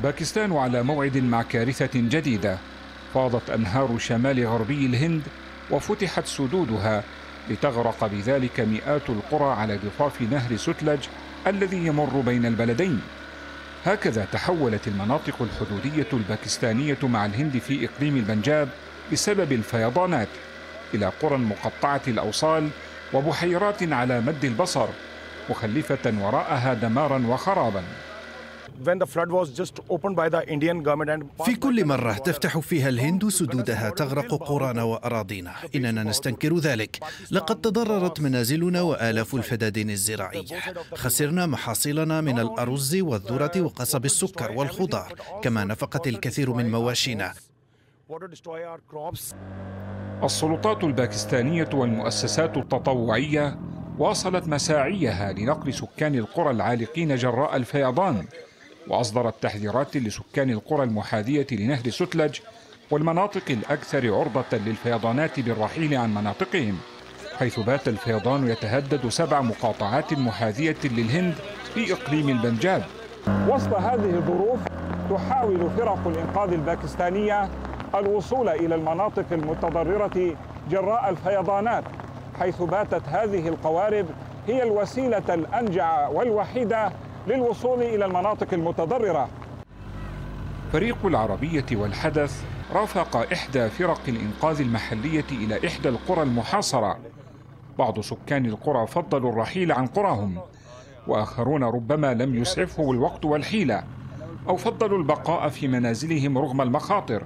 باكستان على موعد مع كارثة جديدة. فاضت أنهار شمال غربي الهند وفتحت سدودها لتغرق بذلك مئات القرى على ضفاف نهر ستلج الذي يمر بين البلدين. هكذا تحولت المناطق الحدودية الباكستانية مع الهند في إقليم البنجاب بسبب الفيضانات إلى قرى مقطعة الأوصال وبحيرات على مد البصر، مخلفة وراءها دمارا وخرابا. في كل مرة تفتح فيها الهند سدودها تغرق قرانا وأراضينا، إننا نستنكر ذلك. لقد تضررت منازلنا وآلاف الفدادين الزراعية، خسرنا محاصيلنا من الأرز والذرة وقصب السكر والخضار، كما نفقت الكثير من مواشينا. السلطات الباكستانية والمؤسسات التطوعية واصلت مساعيها لنقل سكان القرى العالقين جراء الفيضان، وأصدرت تحذيرات لسكان القرى المحاذية لنهر ستلج والمناطق الأكثر عرضة للفيضانات بالرحيل عن مناطقهم، حيث بات الفيضان يتهدد 7 مقاطعات محاذية للهند في إقليم البنجاب. وسط هذه الظروف تحاول فرق الإنقاذ الباكستانية الوصول إلى المناطق المتضررة جراء الفيضانات، حيث باتت هذه القوارب هي الوسيلة الأنجع والوحيدة للوصول إلى المناطق المتضررة. فريق العربية والحدث رافق إحدى فرق الإنقاذ المحلية إلى إحدى القرى المحاصرة. بعض سكان القرى فضلوا الرحيل عن قراهم، وآخرون ربما لم يسعفهم الوقت والحيلة، أو فضلوا البقاء في منازلهم رغم المخاطر.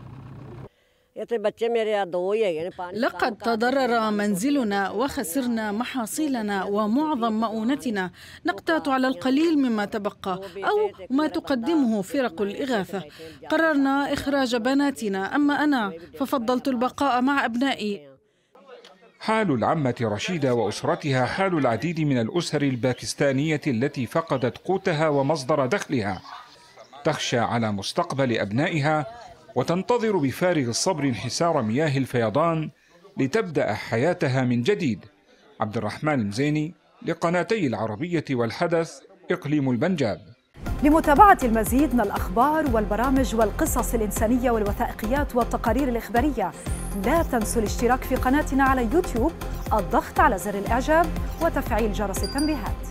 لقد تضرر منزلنا وخسرنا محاصيلنا ومعظم مؤونتنا، نقتات على القليل مما تبقى أو ما تقدمه فرق الإغاثة. قررنا إخراج بناتنا، أما أنا ففضلت البقاء مع أبنائي. حال العمة رشيدة وأسرتها حال العديد من الأسر الباكستانية التي فقدت قوتها ومصدر دخلها، تخشى على مستقبل أبنائها وتنتظر بفارغ الصبر انحسار مياه الفيضان لتبدأ حياتها من جديد. عبد الرحمن المزيني لقناتي العربية والحدث، إقليم البنجاب. لمتابعة المزيد من الأخبار والبرامج والقصص الإنسانية والوثائقيات والتقارير الإخبارية، لا تنسوا الاشتراك في قناتنا على يوتيوب، الضغط على زر الإعجاب وتفعيل جرس التنبيهات.